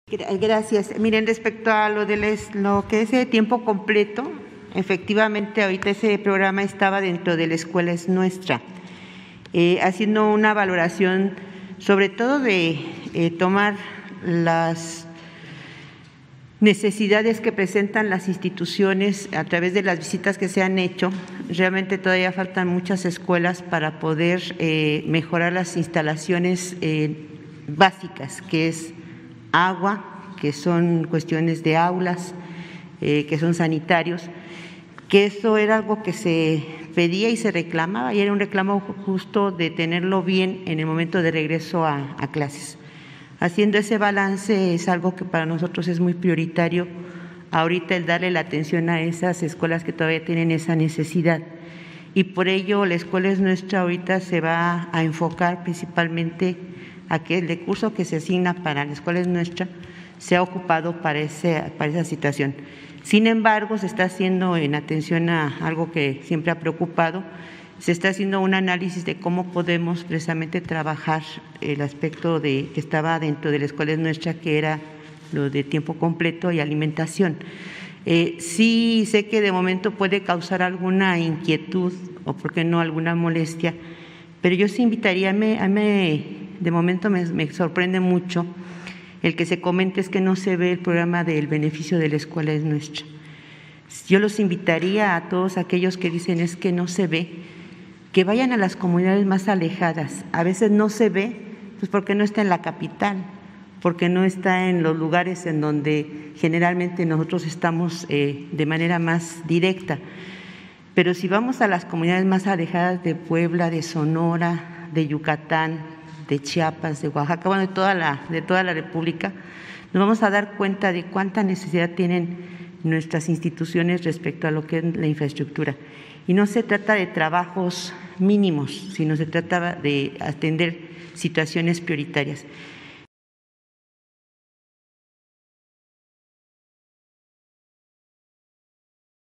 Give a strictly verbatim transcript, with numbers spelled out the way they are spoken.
Gracias. Miren, respecto a lo, de lo que es de tiempo completo, efectivamente ahorita ese programa estaba dentro de la Escuela Es Nuestra, eh, haciendo una valoración sobre todo de eh, tomar las necesidades que presentan las instituciones a través de las visitas que se han hecho. Realmente todavía faltan muchas escuelas para poder eh, mejorar las instalaciones eh, básicas, que es agua, que son cuestiones de aulas, eh, que son sanitarios, que eso era algo que se pedía y se reclamaba, y era un reclamo justo de tenerlo bien en el momento de regreso a, a clases. Haciendo ese balance es algo que para nosotros es muy prioritario ahorita, el darle la atención a esas escuelas que todavía tienen esa necesidad, y por ello la Escuela Es Nuestra ahorita se va a enfocar principalmente a que el recurso que se asigna para la Escuela Es Nuestra sea ocupado para, ese, para esa situación. Sin embargo, se está haciendo, en atención a algo que siempre ha preocupado, se está haciendo un análisis de cómo podemos precisamente trabajar el aspecto de, que estaba dentro de la Escuela Es Nuestra, que era lo de tiempo completo y alimentación. Eh, sí sé que de momento puede causar alguna inquietud o, por qué no, alguna molestia, pero yo sí invitaría, a mí, a mí de momento me, me sorprende mucho el que se comente es que no se ve el programa del beneficio de la Escuela Es Nuestra. Yo los invitaría a todos aquellos que dicen es que no se ve, que vayan a las comunidades más alejadas. A veces no se ve, pues porque no está en la capital, porque no está en los lugares en donde generalmente nosotros estamos eh, de manera más directa. Pero si vamos a las comunidades más alejadas de Puebla, de Sonora, de Yucatán, de Chiapas, de Oaxaca, bueno, de toda la, de toda la República, nos vamos a dar cuenta de cuánta necesidad tienen nuestras instituciones respecto a lo que es la infraestructura. Y no se trata de trabajos mínimos, sino se trata de atender situaciones prioritarias.